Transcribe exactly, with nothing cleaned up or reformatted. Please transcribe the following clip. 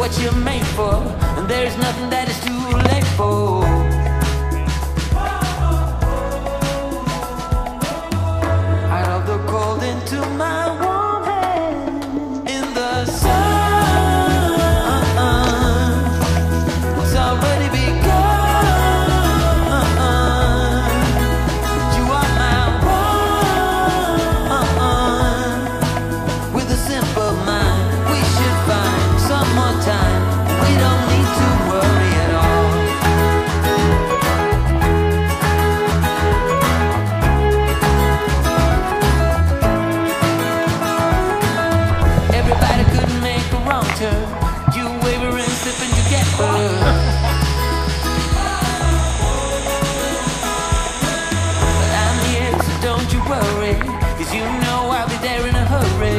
what you're made for, and there's nothing that is too late for. Out of the cold into my warm hand, in the sun, it's already begun. You are my one, with a simple mind. We should find some more time. We don't need to worry at all. Everybody could make a wrong turn. You wavering, slipping together. But I'm here, so don't you worry, 'cause you know I'll be there in a hurry.